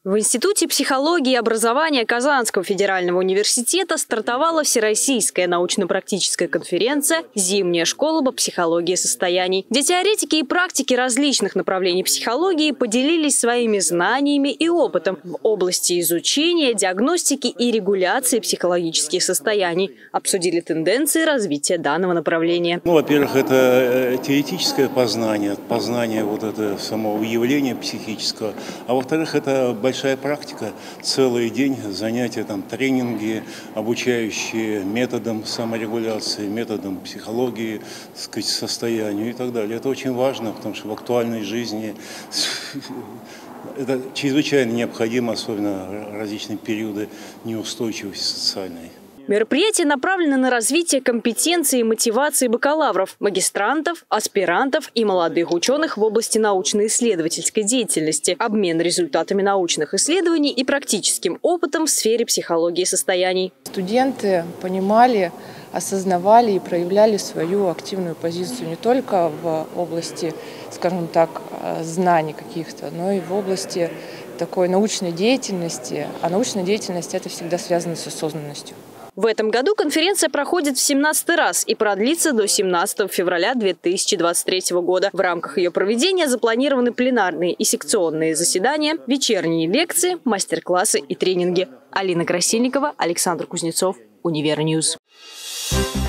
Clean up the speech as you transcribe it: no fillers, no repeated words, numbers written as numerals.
В Институте психологии и образования Казанского федерального университета стартовала всероссийская научно-практическая конференция «Зимняя школа по психологии состояний», где теоретики и практики различных направлений психологии поделились своими знаниями и опытом в области изучения, диагностики и регуляции психологических состояний, обсудили тенденции развития данного направления. Во-первых, это теоретическое познание вот этого самого явления психического, а во-вторых, это большая практика, целый день занятия, тренинги, обучающие методам саморегуляции, методам психологии, так сказать, состоянию и так далее. Это очень важно, потому что в актуальной жизни это чрезвычайно необходимо, особенно в различные периоды неустойчивости социальной. Мероприятие направлено на развитие компетенции и мотивации бакалавров, магистрантов, аспирантов и молодых ученых в области научно-исследовательской деятельности, обмен результатами научных исследований и практическим опытом в сфере психологии состояний. Студенты понимали, осознавали и проявляли свою активную позицию не только в области, скажем так, знаний каких-то, но и в области такой научной деятельности. А научная деятельность – это всегда связано с осознанностью. В этом году конференция проходит в 17-й раз и продлится до 17 февраля 2023 года. В рамках ее проведения запланированы пленарные и секционные заседания, вечерние лекции, мастер-классы и тренинги. Алина Красильникова, Александр Кузнецов, Универньюз.